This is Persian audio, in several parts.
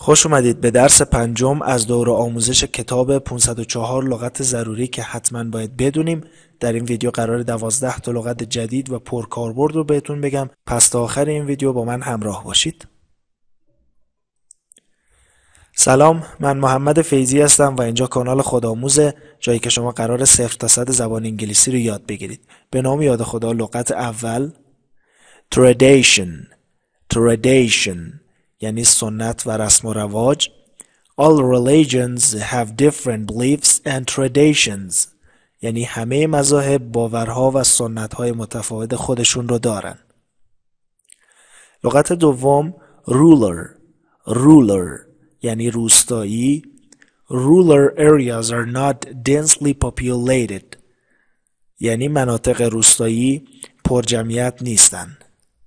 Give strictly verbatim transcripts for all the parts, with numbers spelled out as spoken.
خوش اومدید به درس پنجم از دوره آموزش کتاب پانصد و چهار لغت ضروری که حتما باید بدونیم. در این ویدیو قرار دوازده تا لغت جدید و پرکاربرد رو بهتون بگم، پس تا آخر این ویدیو با من همراه باشید. سلام، من محمد فیضی هستم و اینجا کانال خودآموزه، جایی که شما قرار صفر تا صد زبان انگلیسی رو یاد بگیرید. به نام یاد خدا. لغت اول tradition tradition یعنی سنت و رسم و رواج. All religions have different beliefs and traditions یعنی همه مذاهب باورها و سنت‌های متفاوت خودشون رو دارن. لغت دوم ruler ruler یعنی روستایی. Rural areas are not densely populated یعنی مناطق روستایی پرجمعیت نیستن.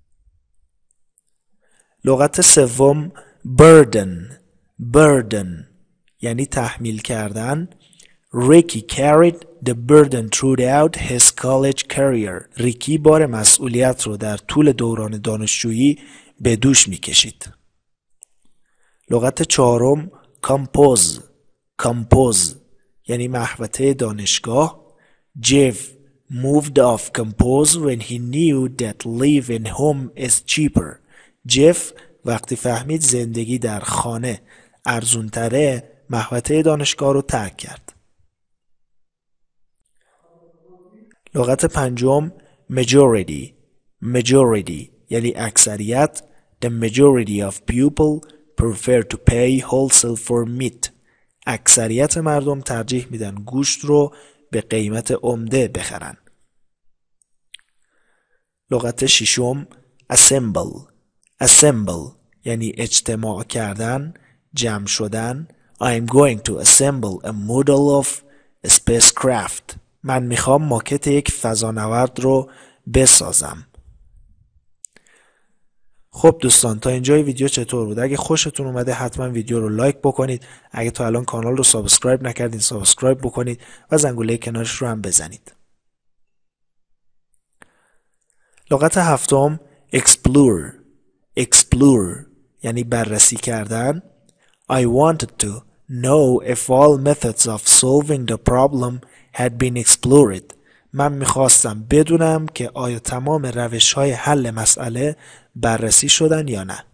لغت سوم burden burden یعنی تحمیل کردن. Ricky carried the burden throughout his college career. ریکی بار مسئولیت رو در طول دوران دانشجویی به دوش میکشید. لغت چهارم compose compose یعنی محوطه دانشگاه. Jeff moved off compose when he knew that living home is cheaper. جف وقتی فهمید زندگی در خانه ارزونتره محوطه دانشگاه رو ترک کرد. لغت پنجم majority majority یعنی اکثریت. The majority of people prefer to pay wholesale for meat. اکثریت مردم ترجیح میدن گوشت رو به قیمت عمده بخرن. لغت ششم assemble assemble یعنی اجتماع کردن، جمع شدن. I'm going to assemble a model of a spacecraft. من میخوام ماکت یک فضانورد رو بسازم. خب دوستان، تا اینجای ویدیو چطور بود؟ اگه خوشتون اومده حتما ویدیو رو لایک بکنید. اگه تا الان کانال رو سابسکرایب نکردین سابسکرایب بکنید و زنگوله کنارش رو هم بزنید. لغت هفتم explore explore یعنی بررسی کردن. I wanted to know if all methods of solving the problem had been explored. من میخواستم بدونم که آیا تمام روش‌های حل مسئله بررسی شدن یا نه.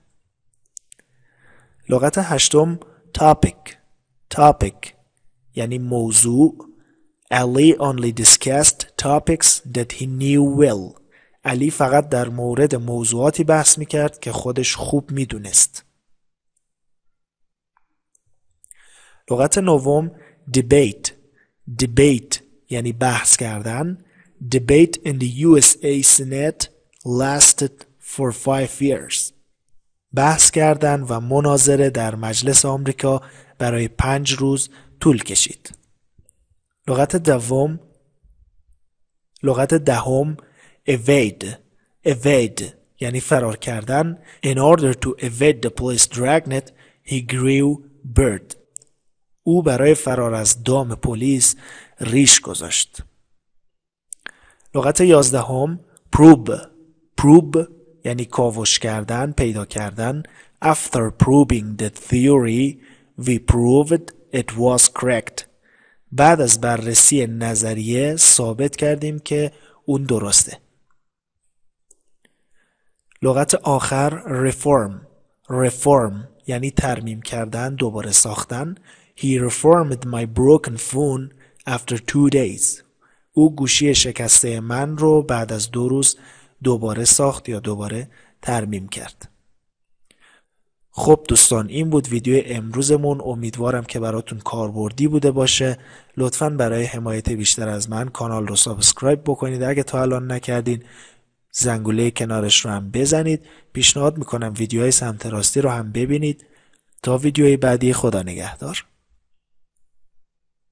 لغت هشتم topic topic یعنی موضوع. Ali only discussed topics that he knew well. علی فقط در مورد موضوعاتی بحث میکرد که خودش خوب میدونست. لغت نهم debate debate یعنی بحث کردن. Debate in the U S A Senate lasted for five years. بحث کردن و مناظره در مجلس آمریکا برای پنج روز طول کشید. لغت دوم لغت دهم evade evade یعنی فرار کردن. In order to evade the police dragnet he grew bird. او برای فرار از دام پلیس ریش گذاشت. لغت یازدهم probe probe یعنی کاوش کردن، پیدا کردن. After probing the theory we proved it was correct. بعد از بررسی نظریه ثابت کردیم که اون درسته. لغت آخر reform reform یعنی ترمیم کردن، دوباره ساختن. He reformed my broken phone after two days. او گوشی شکسته من رو بعد از دو روز دوباره ساخت یا دوباره ترمیم کرد. خب دوستان، این بود ویدیو امروزمون. امیدوارم که براتون کاربردی بوده باشه. لطفاً برای حمایت بیشتر از من کانال رو سابسکرایب بکنید. اگه تا الان نکردین زنگوله کنارش رو هم بزنید. پیشنهاد میکنم ویدیوهای سمت راستی رو هم ببینید. تا ویدیوی بعدی، خدا نگهدار.